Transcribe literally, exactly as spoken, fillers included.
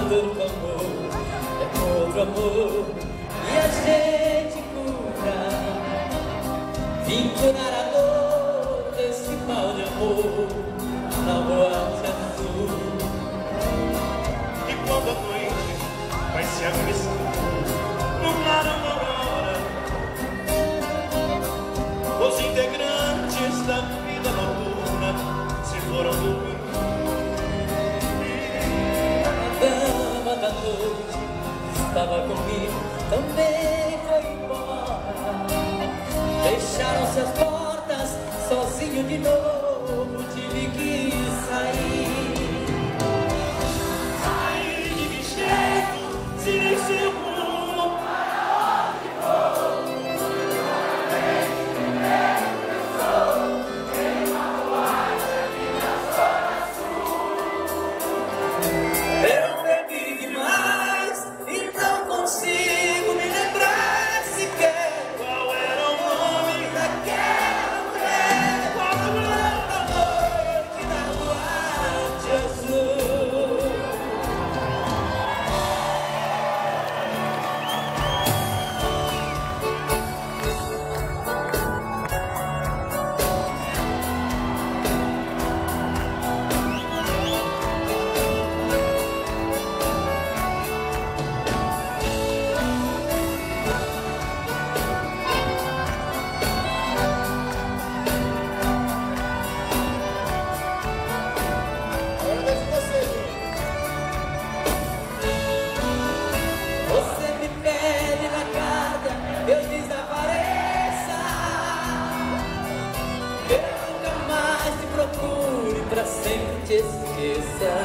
tanto amor, é outro amor, e a gente cura. Vim curar a dor desse mal de amor na boate azul. E quando a noite vai se agressando no mar aurora, os integrantes da vida noturna se foram dormir. A dama da noite estava comigo, também foi embora. Fecharam-se as portas, sozinho de novo tive que sair. Saí de que jeito, silenciei o mundo para onde vou. Eu bebi demais e não consigo me lembrar sequer Qual era o nome daquela mulher, qual a mulher da noite na boate azul. Você me pede na carta, eu desapareça. Eu nunca mais te procure, pra sempre te esqueça.